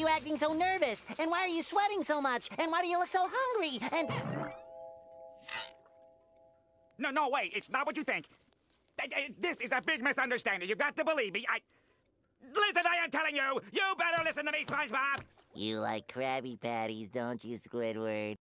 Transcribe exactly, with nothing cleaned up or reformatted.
you acting so nervous? And why are you sweating so much? And why do you look so hungry? And... No, no, wait. It's not what you think. This is a big misunderstanding. You've got to believe me. I... Listen, I am telling you. You better listen to me, SpongeBob. You like Krabby Patties, don't you, Squidward?